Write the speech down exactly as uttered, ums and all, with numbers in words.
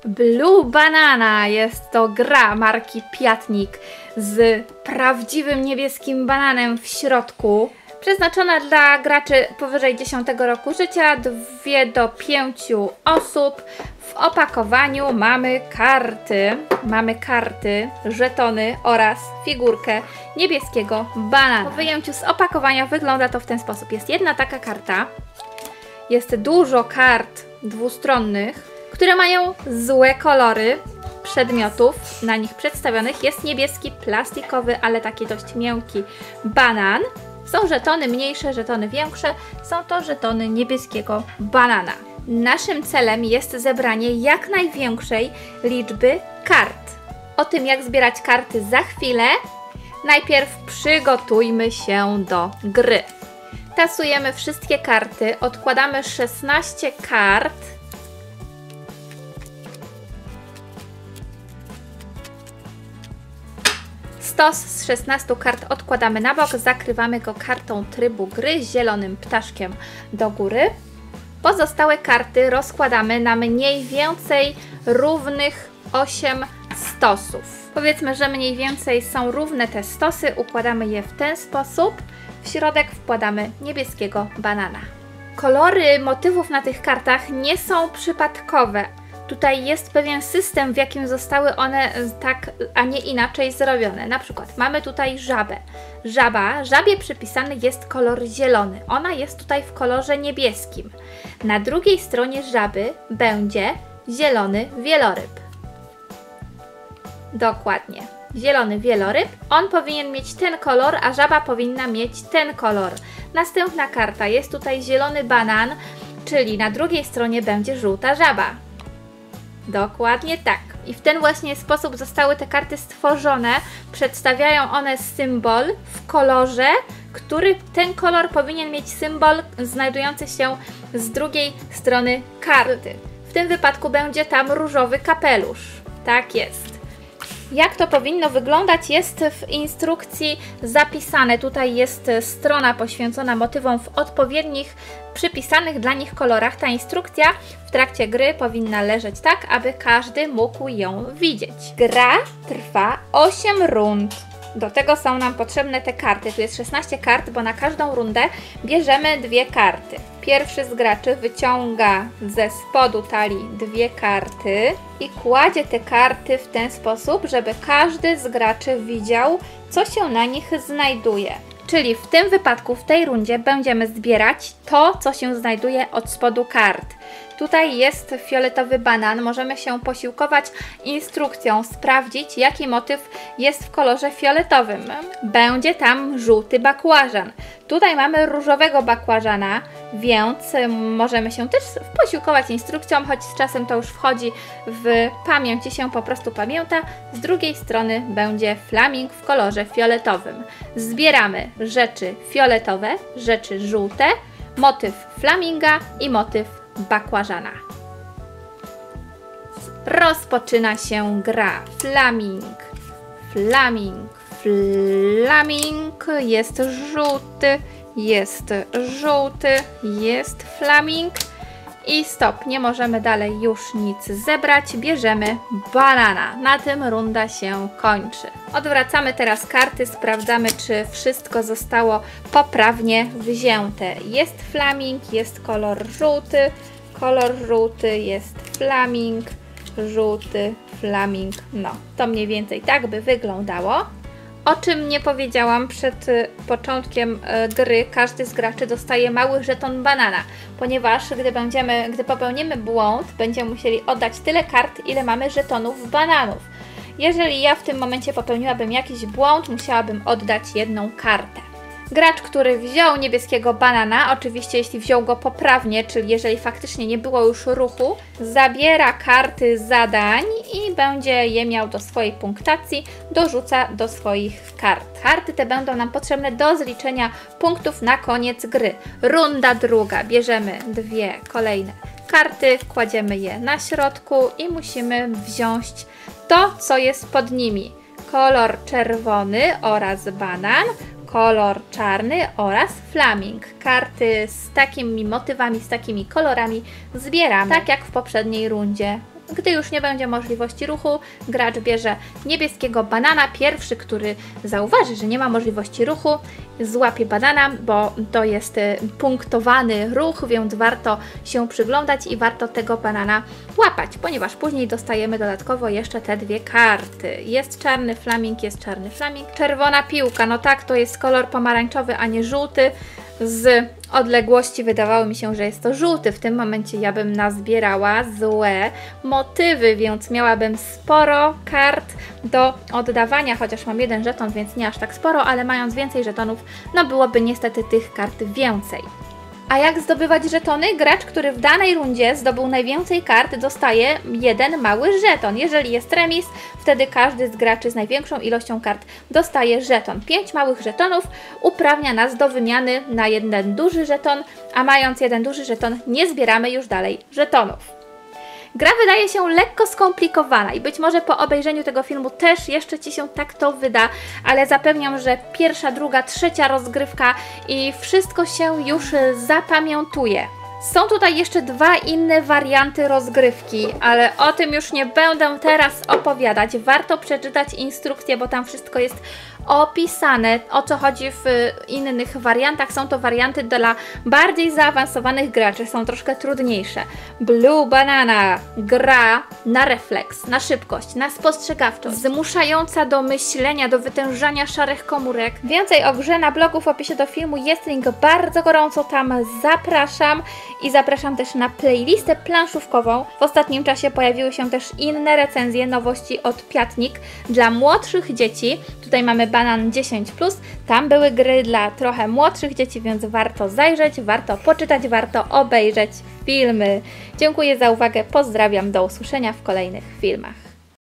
Blue Banana jest to gra marki Piatnik z prawdziwym niebieskim bananem w środku. Przeznaczona dla graczy powyżej dziesiątego roku życia, dwie do pięciu osób. W opakowaniu mamy karty, mamy karty, żetony oraz figurkę niebieskiego banana. Po wyjęciu z opakowania wygląda to w ten sposób. Jest jedna taka karta, jest dużo kart dwustronnych, które mają złe kolory przedmiotów na nich przedstawionych. Jest niebieski, plastikowy, ale taki dość miękki banan. Są żetony mniejsze, żetony większe. Są to żetony niebieskiego banana. Naszym celem jest zebranie jak największej liczby kart. O tym, jak zbierać karty, za chwilę. Najpierw przygotujmy się do gry. Tasujemy wszystkie karty, odkładamy szesnaście kart. Stos z szesnastu kart odkładamy na bok, zakrywamy go kartą trybu gry z zielonym ptaszkiem do góry. Pozostałe karty rozkładamy na mniej więcej równych osiem stosów. Powiedzmy, że mniej więcej są równe te stosy, układamy je w ten sposób. W środek wkładamy niebieskiego banana. Kolory motywów na tych kartach nie są przypadkowe. Tutaj jest pewien system, w jakim zostały one tak, a nie inaczej zrobione. Na przykład mamy tutaj żabę. Żaba, żabie przypisany jest kolor zielony. Ona jest tutaj w kolorze niebieskim. Na drugiej stronie żaby będzie zielony wieloryb. Dokładnie. Zielony wieloryb. On powinien mieć ten kolor, a żaba powinna mieć ten kolor. Następna karta. Jest tutaj zielony banan, czyli na drugiej stronie będzie żółta żaba. Dokładnie tak. I w ten właśnie sposób zostały te karty stworzone. Przedstawiają one symbol w kolorze, który ten kolor powinien mieć symbol znajdujący się z drugiej strony karty. W tym wypadku będzie tam różowy kapelusz. Tak jest. Jak to powinno wyglądać, jest w instrukcji zapisane. Tutaj jest strona poświęcona motywom w odpowiednich, przypisanych dla nich kolorach. Ta instrukcja w trakcie gry powinna leżeć tak, aby każdy mógł ją widzieć. Gra trwa osiem rund. Do tego są nam potrzebne te karty. Tu jest szesnaście kart, bo na każdą rundę bierzemy dwie karty. Pierwszy z graczy wyciąga ze spodu talii dwie karty i kładzie te karty w ten sposób, żeby każdy z graczy widział, co się na nich znajduje. Czyli w tym wypadku, w tej rundzie będziemy zbierać to, co się znajduje od spodu kart. Tutaj jest fioletowy banan, możemy się posiłkować instrukcją, sprawdzić, jaki motyw jest w kolorze fioletowym. Będzie tam żółty bakłażan. Tutaj mamy różowego bakłażana, więc możemy się też posiłkować instrukcją, choć z czasem to już wchodzi w pamięć i się po prostu pamięta. Z drugiej strony będzie flaming w kolorze fioletowym. Zbieramy rzeczy fioletowe, rzeczy żółte, motyw flaminga i motyw bakłażana. Rozpoczyna się gra. Flaming, flaming, flaming. Jest żółty, jest żółty, jest flaming. I stop, nie możemy dalej już nic zebrać. Bierzemy banana. Na tym runda się kończy. Odwracamy teraz karty, sprawdzamy, czy wszystko zostało poprawnie wzięte. Jest flaming, jest kolor żółty, kolor żółty, jest flaming, żółty, flaming. No, to mniej więcej tak by wyglądało. O czym nie powiedziałam przed początkiem gry, każdy z graczy dostaje mały żeton banana, ponieważ gdy, będziemy, gdy popełnimy błąd, będziemy musieli oddać tyle kart, ile mamy żetonów bananów. Jeżeli ja w tym momencie popełniłabym jakiś błąd, musiałabym oddać jedną kartę. Gracz, który wziął niebieskiego banana, oczywiście jeśli wziął go poprawnie, czyli jeżeli faktycznie nie było już ruchu, zabiera karty zadań i będzie je miał do swojej punktacji, dorzuca do swoich kart. Karty te będą nam potrzebne do zliczenia punktów na koniec gry. Runda druga. Bierzemy dwie kolejne karty, kładziemy je na środku i musimy wziąć to, co jest pod nimi. Kolor czerwony oraz banan, kolor czarny oraz flaming. Karty z takimi motywami, z takimi kolorami zbieramy, tak jak w poprzedniej rundzie. Gdy już nie będzie możliwości ruchu, gracz bierze niebieskiego banana. Pierwszy, który zauważy, że nie ma możliwości ruchu, złapie banana, bo to jest punktowany ruch, więc warto się przyglądać i warto tego banana łapać, ponieważ później dostajemy dodatkowo jeszcze te dwie karty. Jest czarny flaming, jest czarny flaming. Czerwona piłka, no tak, to jest kolor pomarańczowy, a nie żółty. Z odległości wydawało mi się, że jest to żółty. W tym momencie ja bym nazbierała złe motywy, więc miałabym sporo kart do oddawania, chociaż mam jeden żeton, więc nie aż tak sporo, ale mając więcej żetonów, no byłoby niestety tych kart więcej. A jak zdobywać żetony? Gracz, który w danej rundzie zdobył najwięcej kart, dostaje jeden mały żeton. Jeżeli jest remis, wtedy każdy z graczy z największą ilością kart dostaje żeton. Pięć małych żetonów uprawnia nas do wymiany na jeden duży żeton, a mając jeden duży żeton nie zbieramy już dalej żetonów. Gra wydaje się lekko skomplikowana i być może po obejrzeniu tego filmu też jeszcze Ci się tak to wyda, ale zapewniam, że pierwsza, druga, trzecia rozgrywka i wszystko się już zapamiętuje. Są tutaj jeszcze dwa inne warianty rozgrywki, ale o tym już nie będę teraz opowiadać. Warto przeczytać instrukcję, bo tam wszystko jest opisane, o co chodzi w innych wariantach. Są to warianty dla bardziej zaawansowanych graczy, są troszkę trudniejsze. Blue Banana, gra na refleks, na szybkość, na spostrzegawczość, zmuszająca do myślenia, do wytężania szarych komórek. Więcej o grze na blogu w opisie do filmu, jest link, bardzo gorąco tam zapraszam. I zapraszam też na playlistę planszówkową. W ostatnim czasie pojawiły się też inne recenzje, nowości od Piatnik dla młodszych dzieci. Tutaj mamy Banan dziesięć plus, tam były gry dla trochę młodszych dzieci, więc warto zajrzeć, warto poczytać, warto obejrzeć filmy. Dziękuję za uwagę, pozdrawiam, do usłyszenia w kolejnych filmach.